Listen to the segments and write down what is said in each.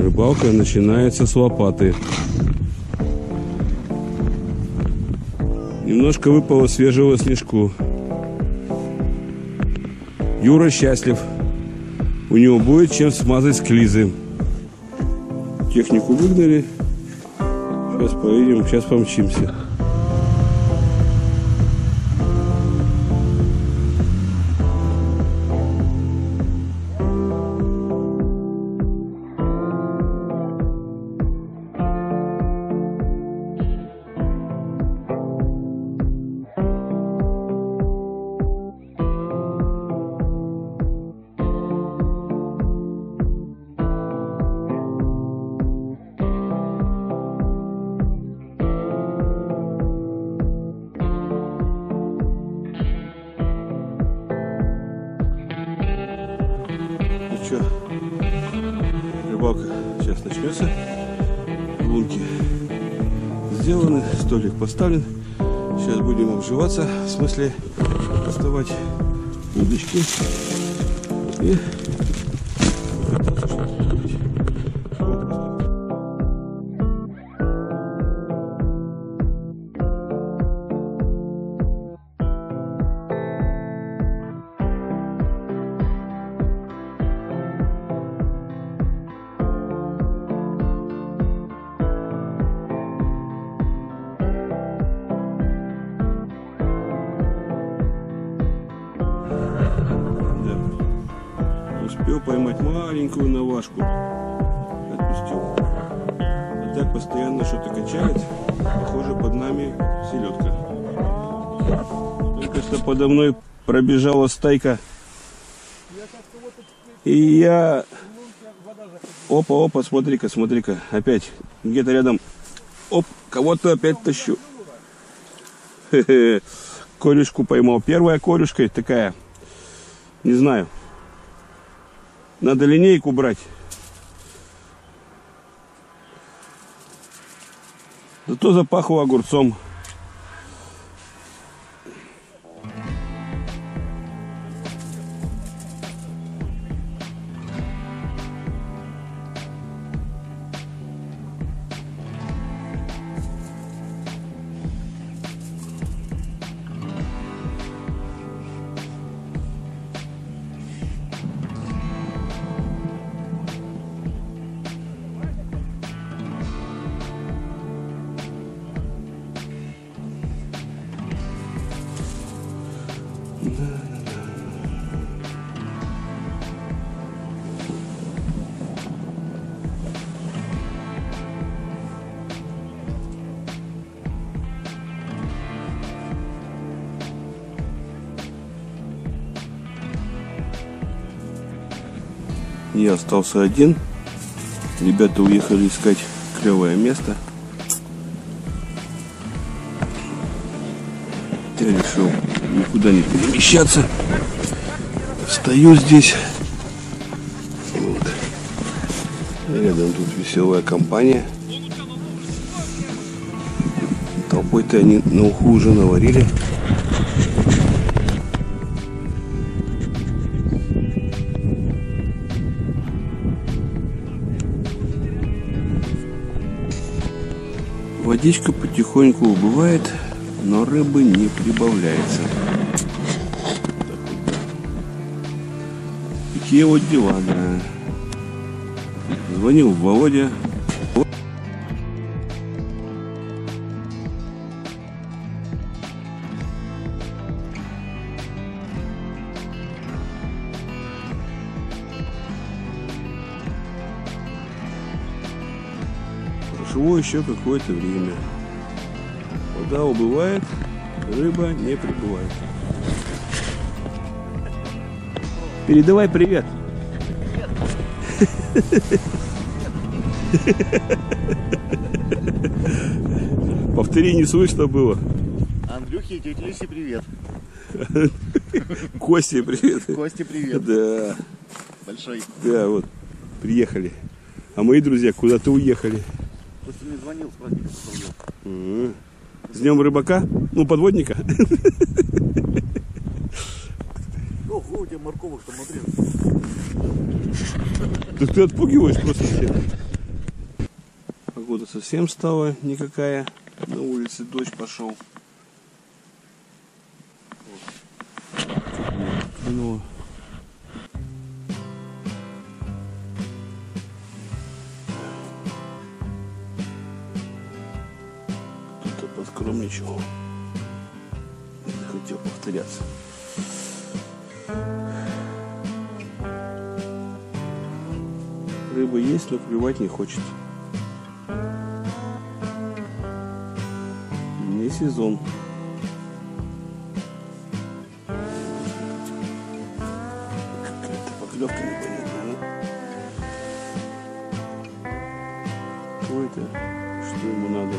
Рыбалка начинается с лопаты. Немножко выпало свежего снежку. Юра счастлив. У него будет чем смазать склизы. Технику выгнали. Сейчас поедем, сейчас помчимся. Что, рыбалка сейчас начнется. Лунки сделаны, столик поставлен. Сейчас будем обживаться, в смысле доставать удочки и пытаться что-то ловить. Успел поймать маленькую навашку, отпустил. А так постоянно что-то качает. Похоже, под нами селедка. Только что подо мной пробежала стайка. И я... Опа, смотри-ка, опять где-то рядом. Оп, кого-то опять тащу. Корюшку поймал. Первая корюшка такая, не знаю. Надо линейку брать. Зато запахло огурцом. Я остался один. Ребята уехали искать клевое место. Я решил никуда не перемещаться. Стою здесь. Вот. Рядом тут веселая компания. Толпой-то они на уху уже наварили. Водичка потихоньку убывает, но рыбы не прибавляется. Такие вот дела, да. Звонил Володя. Прошло еще какое-то время. Вода убывает, рыба не прибывает. Передавай привет. Повтори, не слышно было. Андрюхе и тете Люсе привет. Косте привет. Косте привет. Да. Большой. Да, вот, приехали. А мои друзья куда-то уехали. Костя мне звонил, с праздником поздравлял. С днем рыбака? Ну, подводника. Ого, у тебя морковок там, смотри. Да ты отпугиваешь просто всех. погода совсем стала никакая. На улице дождь пошел. Кинуло. Кто-то поскромничал. Не хотел повторяться. Рыба есть, но клевать не хочет. Не сезон. Какая-то поклевка непонятная, да? Кто это? Что ему надо?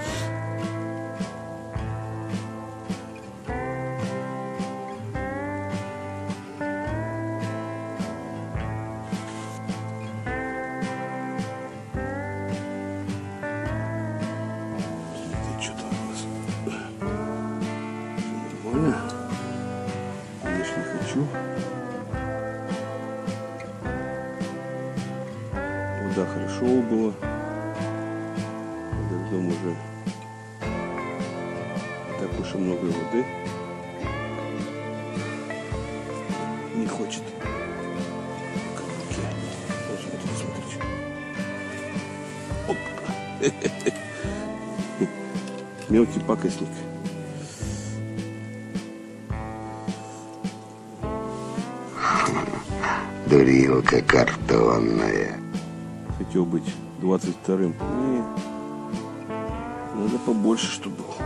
Конечно, хочу. Вода хорошо было. Под льдом уже так уж и много воды. Не хочет. Смотрите. Оп. Мелкий пакостник. Дурилка картонная. Хотел быть 22-м. Не. Надо побольше, чтобы было.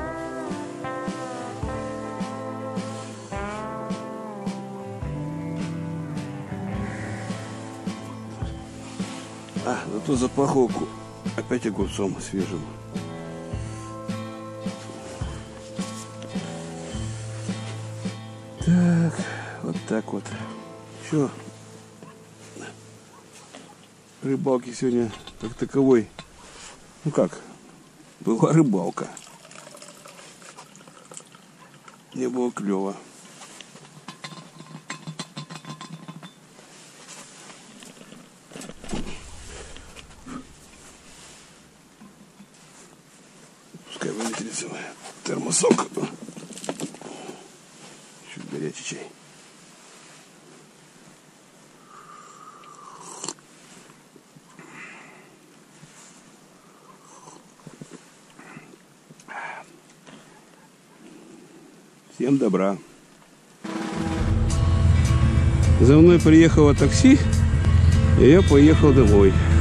Зато запахло опять огурцом свежим. Так, вот так вот. Все. Рыбалки сегодня как таковой. Ну как? Была рыбалка. Не было клево. Пускай выветрится термосок. Чуть горячий чай. Всем добра. За мной приехало такси, и я поехал домой.